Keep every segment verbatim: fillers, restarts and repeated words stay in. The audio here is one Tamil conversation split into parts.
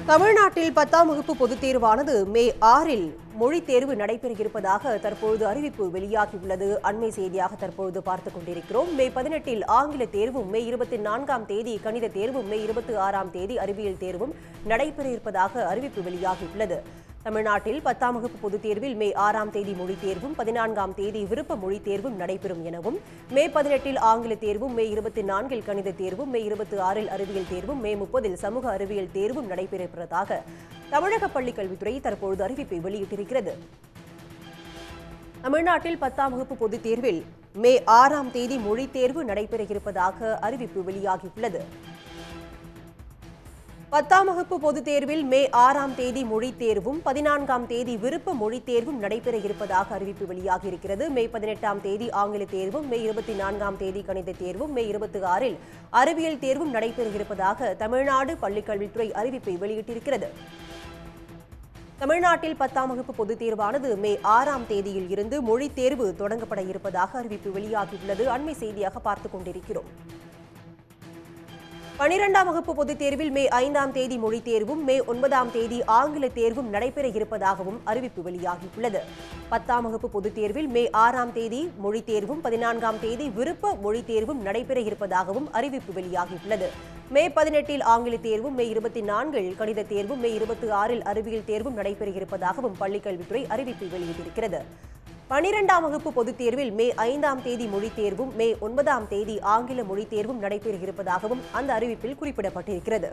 தமிழ்நாட்டில் பத்தாம் வகுப்பு பொதுத் தேர்வானது மே ஆறில் மொழித் தேர்வு நடைபெற இருப்பதாக தற்பொழுது அறிவிப்பு வெளியாகியுள்ளது. அண்மை செய்தியாக தற்பொழுது பார்த்துக் கொண்டிருக்கிறோம். மே பதினெட்டில் ஆங்கில தேர்வும், மே இருபத்தி நான்காம் தேதி கணித தேர்வும், மே இருபத்தி ஆறாம் தேதி அறிவியல் தேர்வும் நடைபெற இருப்பதாக அறிவிப்பு வெளியாகியுள்ளது. தமிழ்நாட்டில் பத்தாம் வகுப்பு பொதுத் தேர்வில் மே ஆறாம் தேதி மொழித் தேர்வும், பதினான்காம் தேதி விருப்ப மொழித் தேர்வும் நடைபெறும் எனவும், மே பதினெட்டில் ஆங்கில தேர்வும், மே இருபத்தி நான்கில் கணித தேர்வும், மே இருபத்தி ஆறில் அறிவியல் தேர்வும், மே முப்பதில் சமூக அறிவியல் தேர்வும் நடைபெறப்போவதாக தமிழக பள்ளிக் கல்வித்துறை தற்பொழுது அறிவிப்பை வெளியிட்டிருக்கிறது. தமிழ்நாட்டில் பத்தாம் வகுப்பு பொதுத் தேர்வில் மே ஆறாம் தேதி மொழித் தேர்வு நடைபெற இருப்பதாக அறிவிப்பு வெளியாகியுள்ளது. பத்தாம் வகுப்பு பொதுத் தேர்வில் மே ஆறாம் தேதி மொழித் தேர்வும், பதினான்காம் தேதி விருப்ப மொழித் தேர்வும் நடைபெற இருப்பதாக அறிவிப்பு வெளியாகியிருக்கிறது. மே பதினெட்டாம் தேதி ஆங்கில தேர்வும், மே இருபத்தி நான்காம் தேதி கணித தேர்வும், மே இருபத்தி ஆறில் அறிவியல் தேர்வும் நடைபெற இருப்பதாக தமிழ்நாடு பள்ளிக்கல்வித்துறை அறிவிப்பை வெளியிட்டிருக்கிறது. தமிழ்நாட்டில் பத்தாம் வகுப்பு பொதுத் தேர்வானது மே ஆறாம் தேதியில் இருந்து மொழித் தேர்வு தொடங்கப்பட இருப்பதாக அறிவிப்பு வெளியாகியுள்ளது. அண்மை செய்தியாக பார்த்துக் கொண்டிருக்கிறோம். பனிரெண்டாம் வகுப்பு பொதுத் தேர்வில் மே ஐந்தாம் தேதி மொழித் தேர்வும், மே ஒன்பதாம் தேதி ஆங்கில தேர்வும் நடைபெற இருப்பதாகவும் அறிவிப்பு வெளியாகியுள்ளது. பத்தாம் வகுப்பு பொதுத் தேர்வில் மே ஆறாம் தேதி மொழித் தேர்வும், பதினான்காம் தேதி விருப்ப மொழித் தேர்வும் நடைபெற இருப்பதாகவும் அறிவிப்பு வெளியாகியுள்ளது. மே பதினெட்டில் ஆங்கில தேர்வும், மே இருபத்தி நான்கில் கணித தேர்வும், மே இருபத்தி ஆறில் அறிவியல் தேர்வும் நடைபெற இருப்பதாகவும் பள்ளிக்கல்வித்துறை அறிவிப்பு வெளியிட்டிருக்கிறது. பனிரெண்டாம் வகுப்பு பொதுத் தேர்வில் மே ஐந்தாம் தேதி மொழித் தேர்வும், மே ஒன்பதாம் தேதி ஆங்கில மொழித் தேர்வும் நடைபெற இருப்பதாகவும் அந்த அறிவிப்பில் குறிப்பிடப்பட்டிருக்கிறது.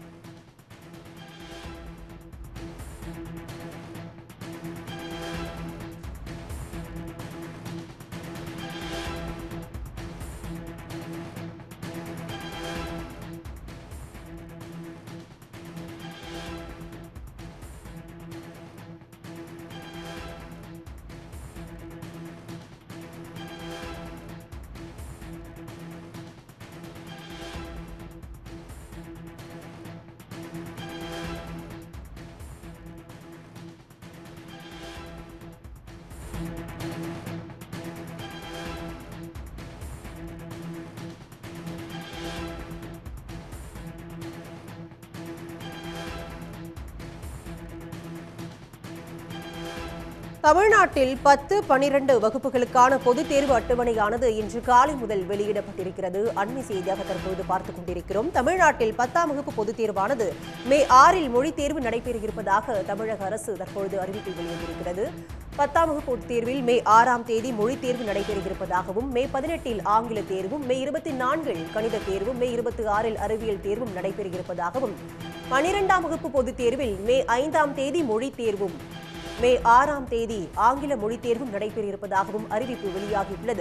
தமிழ்நாட்டில் பத்து, பனிரெண்டு வகுப்புகளுக்கான பொதுத் தேர்வு அட்டவணையானது இன்று காலை முதல் வெளியிடப்பட்டிருக்கிறது. அண்மை செய்தியாக தற்போது பார்த்துக் கொண்டிருக்கிறோம். தமிழ்நாட்டில் பத்தாம் வகுப்பு பொதுத் தேர்வானது மே ஆறில் மொழித் தேர்வு நடைபெற இருப்பதாக தமிழக அரசு தற்பொழுது அறிவிப்பை வெளியிட்டிருக்கிறது. பத்தாம் வகுப்பு பொதுத் தேர்வில் மே ஆறாம் தேதி மொழித் தேர்வு நடைபெற இருப்பதாகவும், மே பதினெட்டில் ஆங்கில தேர்வும், மே இருபத்தி நான்கில் கணித தேர்வும், மே இருபத்தி ஆறில் அறிவியல் தேர்வும் நடைபெற இருப்பதாகவும், பனிரெண்டாம் வகுப்பு பொதுத் தேர்வில் மே ஐந்தாம் தேதி மொழித் தேர்வும், மே ஆறாம் தேதி ஆங்கில மொழித் தேர்வும் நடைபெற இருப்பதாகவும் அறிவிப்பு வெளியாகியுள்ளது.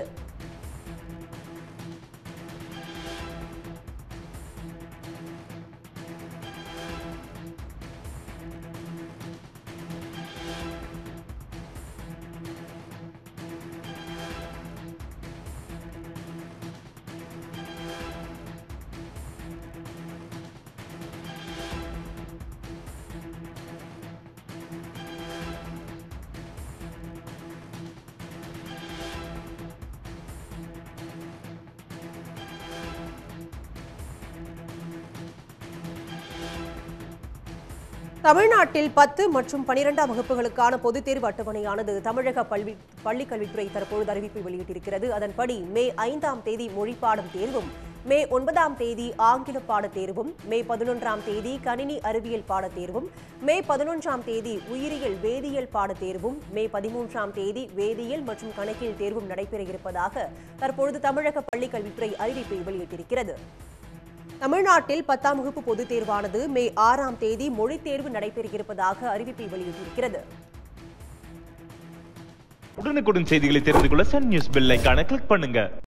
தமிழ்நாட்டில் பத்து மற்றும் பனிரெண்டாம் வகுப்புகளுக்கான பொதுத் தேர்வு அட்டவணையானது தமிழக பள்ளி பள்ளிக் கல்வித்துறை தற்பொழுது அறிவிப்பை வெளியிட்டிருக்கிறது. அதன்படி மே ஐந்தாம் தேதி மொழிப்பாடம் தேர்வும், மே ஒன்பதாம் தேதி ஆங்கில பாடத் தேர்வும், மே பதினொன்றாம் தேதி கணினி அறிவியல் பாடத் தேர்வும், மே பதினொன்றாம் தேதி உயிரியல் வேதியியல் பாடத் தேர்வும், மே பதிமூன்றாம் தேதி வேதியியல் மற்றும் கணக்கியல் தேர்வும் நடைபெற இருப்பதாக தற்பொழுது தமிழக பள்ளிக் கல்வித்துறை அறிவிப்பை வெளியிட்டிருக்கிறது. தமிழ்நாட்டில் பத்தாம் வகுப்பு பொதுத் தேர்வானது மே ஆறாம் தேதி மொழித் தேர்வு நடைபெற இருப்பதாக அறிவிப்பை வெளியிட்டிருக்கிறது. உடனுக்குடன் செய்திகளை தெரிந்து கொள்ள சன் நியூஸ் பெல் ஐகானை கிளிக் பண்ணுங்க.